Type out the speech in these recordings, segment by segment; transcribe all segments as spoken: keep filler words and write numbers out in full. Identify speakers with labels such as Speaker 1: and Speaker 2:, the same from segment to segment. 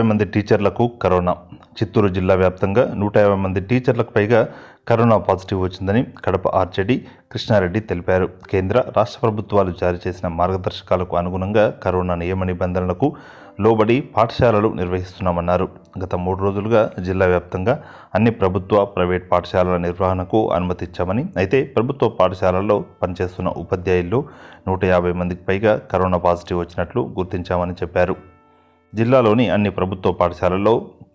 Speaker 1: మంది టీచర్లకు కరోనా. చిత్తూరు జిల్లా వ్యాప్తంగా నూట యాభై మంది టీచర్లకు పైగా కరోనా పాజిటివ్ వచ్చిందని కడప ఆర్జేడీ కృష్ణారెడ్డి తెలిపారు. కేంద్ర రాష్ట్ర ప్రభుత్వాలు జారీ చేసిన మార్గదర్శకాలకు అనుగుణంగా కరోనా నియమ నిబంధనలకు లోబడి పాఠశాలలు నిర్వహిస్తున్నామన్నారు. గత మూడు రోజులుగా జిల్లా వ్యాప్తంగా అన్ని ప్రభుత్వ, ప్రైవేట్ పాఠశాలల నిర్వహణకు అనుమతి ఇచ్చామని, అయితే ప్రభుత్వ పాఠశాలల్లో పనిచేస్తున్న ఉపాధ్యాయుల్లో నూట యాభై మందికి పైగా కరోనా పాజిటివ్ వచ్చినట్లు గుర్తించామని చెప్పారు. జిల్లాలోని అన్ని ప్రభుత్వ పాఠశాలల్లో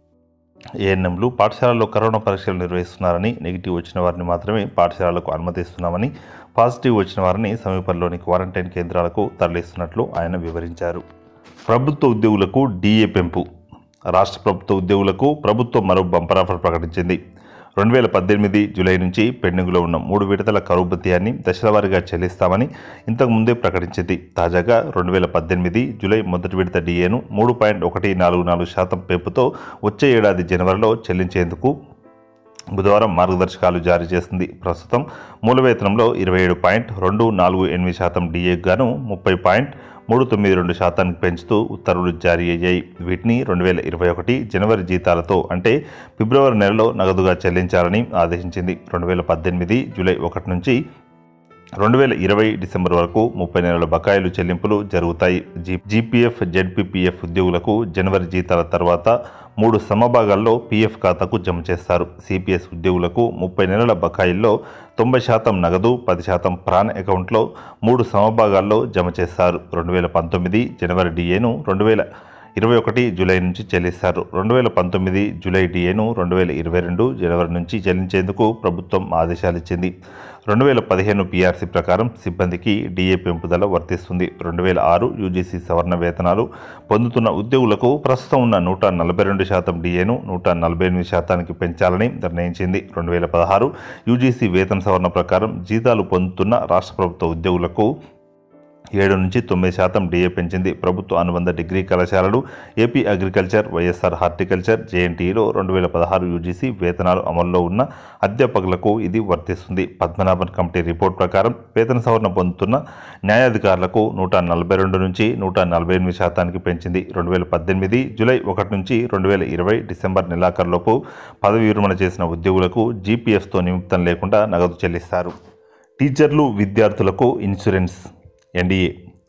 Speaker 1: ఏఎన్ఎంలు పాఠశాలల్లో కరోనా పరీక్షలు నిర్వహిస్తున్నారని, నెగిటివ్ వచ్చిన వారిని మాత్రమే పాఠశాలలకు అనుమతిస్తున్నామని, పాజిటివ్ వచ్చిన వారిని సమీపంలోని క్వారంటైన్ కేంద్రాలకు తరలిస్తున్నట్లు ఆయన వివరించారు. ప్రభుత్వ ఉద్యోగులకు డీఏ పెంపు. రాష్ట్ర ప్రభుత్వ ఉద్యోగులకు ప్రభుత్వం మరో బంపర్ ఆఫర్ ప్రకటించింది. రెండు వేల పద్దెనిమిది జూలై నుంచి పెండింగ్లో ఉన్న మూడు విడతల కరువు భత్యాన్ని దశలవారీగా చెల్లిస్తామని ఇంతకుముందే ప్రకటించింది. తాజాగా రెండు వేల పద్దెనిమిది జూలై మొదటి విడత డీఏను మూడు పాయింట్ ఒకటి నాలుగు నాలుగు శాతం పెంపుతో వచ్చే ఏడాది జనవరిలో చెల్లించేందుకు బుధవారం మార్గదర్శకాలు జారీ చేసింది. ప్రస్తుతం మూల వేతనంలో ఇరవై ఏడు పాయింట్ రెండు నాలుగు ఎనిమిది శాతం డీఏకు గాను ముప్పై పాయింట్ మూడు తొమ్మిది రెండు శాతానికి పెంచుతూ ఉత్తర్వులు జారీ అయ్యాయి. వీటిని రెండు వేల ఇరవై ఒకటి జనవరి జీతాలతో అంటే ఫిబ్రవరి నెలలో నగదుగా చెల్లించాలని ఆదేశించింది. రెండు వేల పద్దెనిమిది జూలై ఒకటి నుంచి రెండు వేల ఇరవై డిసెంబర్ వరకు ముప్పై నెలల బకాయిలు చెల్లింపులు జరుగుతాయి. జీ జీపీఎఫ్, జెడ్పీపీఎఫ్ ఉద్యోగులకు జనవరి జీతాల తర్వాత మూడు సమభాగాల్లో పీఎఫ్ ఖాతాకు జమ చేస్తారు. సిపిఎస్ ఉద్యోగులకు ముప్పై నెలల బకాయిల్లో తొంభై శాతం నగదు, పది శాతం ప్రాన్ అకౌంట్లో మూడు సమభాగాల్లో జమ చేస్తారు. రెండు వేల పంతొమ్మిది జనవరి డిఏను రెండు వేల ఇరవై ఒకటి జూలై నుంచి చెల్లిస్తారు. రెండు వేల పంతొమ్మిది జూలై డిఏను రెండు వేల ఇరవై రెండు జనవరి నుంచి చెల్లించేందుకు ప్రభుత్వం ఆదేశాలు ఇచ్చింది. రెండు వేల పదిహేను పీఆర్సీ ప్రకారం సిబ్బందికి డిఏ పెంపుదల వర్తిస్తుంది. రెండు వేల ఆరు యూజీసీ సవరణ వేతనాలు పొందుతున్న ఉద్యోగులకు ప్రస్తుతం ఉన్న నూట నలభై రెండు శాతం డిఏను నూట నలభై ఎనిమిది శాతానికి పెంచాలని నిర్ణయించింది. రెండు వేల పదహారు యూజీసీ వేతన సవరణ ప్రకారం జీతాలు పొందుతున్న రాష్ట్ర ప్రభుత్వ ఉద్యోగులకు ఏడు నుంచి తొమ్మిది శాతం డిఏ పెంచింది. ప్రభుత్వ అనుబంధ డిగ్రీ కళాశాలలు, ఏపీ అగ్రికల్చర్, వైఎస్ఆర్ హార్టికల్చర్, జేఎన్టీఈలో రెండు వేల పదహారు యూజీసీ వేతనాలు అమల్లో ఉన్న అధ్యాపకులకు ఇది వర్తిస్తుంది. పద్మనాభన్ కమిటీ రిపోర్ట్ ప్రకారం వేతన సవరణ పొందుతున్న న్యాయాధికారులకు నూట నలభై రెండు నుంచి నూట నలభై ఎనిమిది శాతానికి పెంచింది. రెండు వేల పద్దెనిమిది జూలై ఒకటి నుంచి రెండు వేల ఇరవై డిసెంబర్ నెలాఖరులోపు పదవి విరమణ చేసిన ఉద్యోగులకు జీపీఎఫ్తో నిమిత్తం లేకుండా నగదు చెల్లిస్తారు. టీచర్లు, విద్యార్థులకు ఇన్సూరెన్స్. ఎన్డీఏ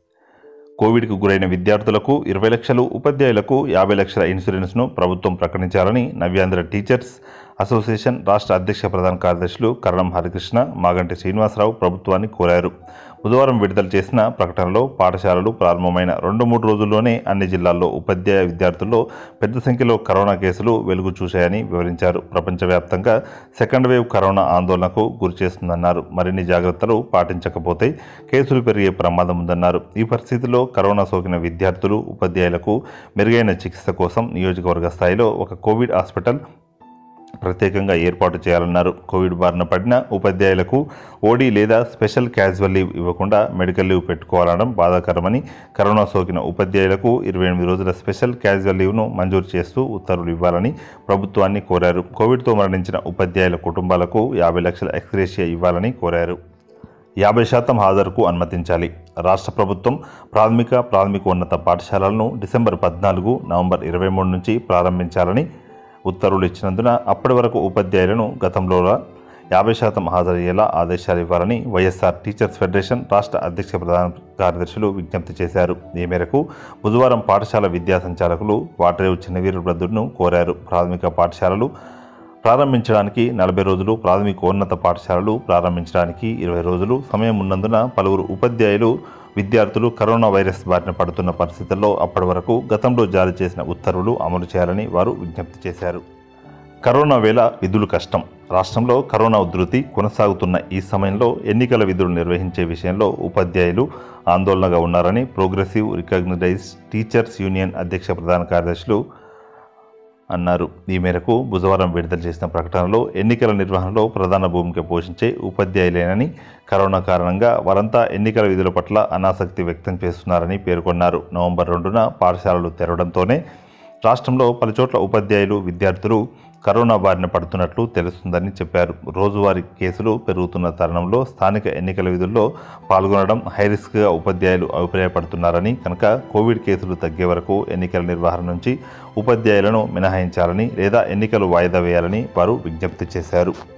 Speaker 1: కోవిడ్కు గురైన విద్యార్థులకు ఇరవై లక్షలు, ఉపాధ్యాయులకు యాభై లక్షల ఇన్సూరెన్స్ను ప్రభుత్వం ప్రకటించాలని నవ్యాంధ్ర టీచర్స్ అసోసియేషన్ రాష్ట్ర అధ్యక్ష ప్రధాన కార్యదర్శులు కరణం హరికృష్ణ, మాగంటి శ్రీనివాసరావు ప్రభుత్వాన్ని కోరారు. బుధవారం విడుదల చేసిన ప్రకటనలో పాఠశాలలు ప్రారంభమైన రెండు మూడు రోజుల్లోనే అన్ని జిల్లాల్లో ఉపాధ్యాయ విద్యార్థుల్లో పెద్ద సంఖ్యలో కరోనా కేసులు వెలుగు చూశాయని వివరించారు. ప్రపంచవ్యాప్తంగా సెకండ్ వేవ్ కరోనా ఆందోళనకు గురిచేస్తుందన్నారు. మరిన్ని జాగ్రత్తలు పాటించకపోతే కేసులు పెరిగే ప్రమాదం ఉందన్నారు. ఈ పరిస్థితిలో కరోనా సోకిన విద్యార్థులు, ఉపాధ్యాయులకు మెరుగైన చికిత్స కోసం నియోజకవర్గ స్థాయిలో ఒక కోవిడ్ హాస్పిటల్ ప్రత్యేకంగా ఏర్పాటు చేయాలన్నారు. కోవిడ్ బారిన పడిన ఉపాధ్యాయులకు ఓడీ లేదా స్పెషల్ క్యాజువల్ లీవ్ ఇవ్వకుండా మెడికల్ లీవ్ పెట్టుకోవాలనడం బాధాకరమని, కరోనా సోకిన ఉపాధ్యాయులకు ఇరవై ఎనిమిది రోజుల స్పెషల్ క్యాజువల్ లీవ్ను మంజూరు చేస్తూ ఉత్తర్వులు ఇవ్వాలని ప్రభుత్వాన్ని కోరారు. కోవిడ్తో మరణించిన ఉపాధ్యాయుల కుటుంబాలకు యాభై లక్షల ఎక్స్గ్రేషియా ఇవ్వాలని కోరారు. యాభై శాతం హాజరుకు అనుమతించాలి. రాష్ట్ర ప్రభుత్వం ప్రాథమిక, ప్రాథమికోన్నత పాఠశాలలను డిసెంబర్ పద్నాలుగు, నవంబర్ ఇరవై మూడు నుంచి ప్రారంభించాలని ఉత్తర్వులు ఇచ్చినందున అప్పటి వరకు ఉపాధ్యాయులను గతంలో యాభై శాతం హాజరయ్యేలా ఆదేశాలు ఇవ్వాలని వైఎస్ఆర్ టీచర్స్ ఫెడరేషన్ రాష్ట్ర అధ్యక్ష ప్రధాన కార్యదర్శులు విజ్ఞప్తి చేశారు. ఈ మేరకు బుధవారం పాఠశాల విద్యా సంచాలకులు వాటరేవు చిన్నవీరభద్రుడును కోరారు. ప్రాథమిక పాఠశాలలు ప్రారంభించడానికి నలభై రోజులు, ప్రాథమికోన్నత పాఠశాలలు ప్రారంభించడానికి ఇరవై రోజులు సమయం ఉన్నందున పలువురు ఉపాధ్యాయులు, విద్యార్థులు కరోనా వైరస్ బారిన పడుతున్న పరిస్థితుల్లో అప్పటి వరకు గతంలో జారీ చేసిన ఉత్తర్వులు అమలు చేయాలని వారు విజ్ఞప్తి చేశారు. కరోనా వేళ విధులు కష్టం. రాష్ట్రంలో కరోనా ఉధృతి కొనసాగుతున్న ఈ సమయంలో ఎన్నికల విధులు నిర్వహించే విషయంలో ఉపాధ్యాయులు ఆందోళనగా ఉన్నారని ప్రోగ్రెసివ్ రికగ్నైజ్డ్ టీచర్స్ యూనియన్ అధ్యక్ష ప్రధాన కార్యదర్శులు అన్నారు. ఈ మేరకు బుధవారం విడుదల చేసిన ప్రకటనలో ఎన్నికల నిర్వహణలో ప్రధాన భూమిక పోషించే ఉపాధ్యాయులేనని, కరోనా కారణంగా వారంతా ఎన్నికల విధుల పట్ల అనాసక్తి వ్యక్తం చేస్తున్నారని పేర్కొన్నారు. నవంబర్ రెండున పాఠశాలలు తెరవడంతోనే రాష్ట్రంలో పలుచోట్ల ఉపాధ్యాయులు, విద్యార్థులు కరోనా బారిన పడుతున్నట్లు తెలుస్తుందని చెప్పారు. రోజువారీ కేసులు పెరుగుతున్న తరుణంలో స్థానిక ఎన్నికల విధుల్లో పాల్గొనడం హైరిస్క్గా ఉపాధ్యాయులు అభిప్రాయపడుతున్నారని, కనుక కోవిడ్ కేసులు తగ్గే వరకు ఎన్నికల నిర్వహణ నుంచి ఉపాధ్యాయులను మినహాయించాలని లేదా ఎన్నికలు వాయిదా వేయాలని వారు విజ్ఞప్తి చేశారు.